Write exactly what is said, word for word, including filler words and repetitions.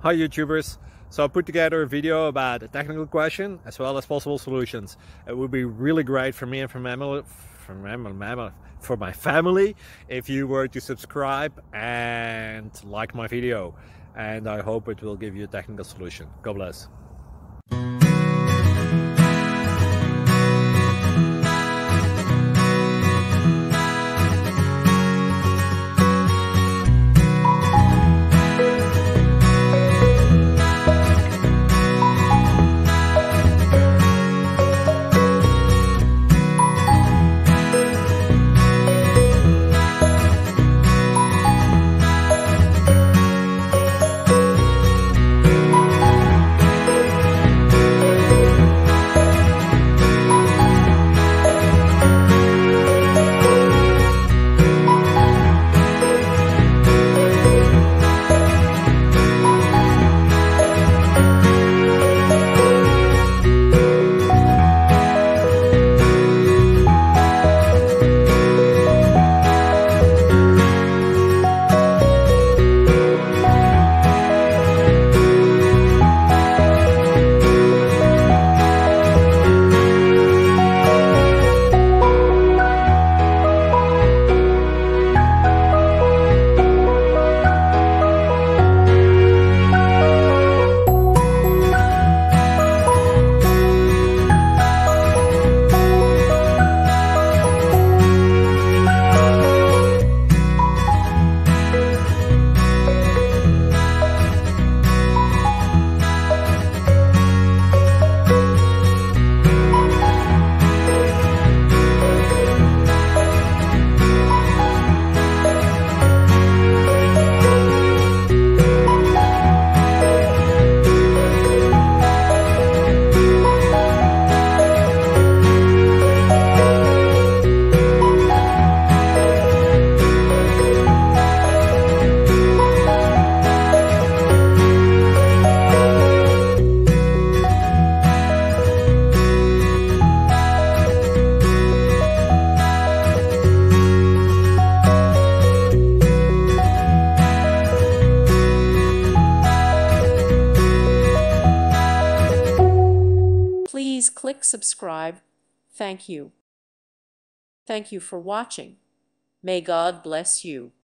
Hi YouTubers! So I put together a video about a technical question as well as possible solutions. It would be really great for me and for my, for my, for my family if you were to subscribe and like my video, and I hope it will give you a technical solution. God bless. Please click subscribe. Thank you. Thank you for watching. May God bless you.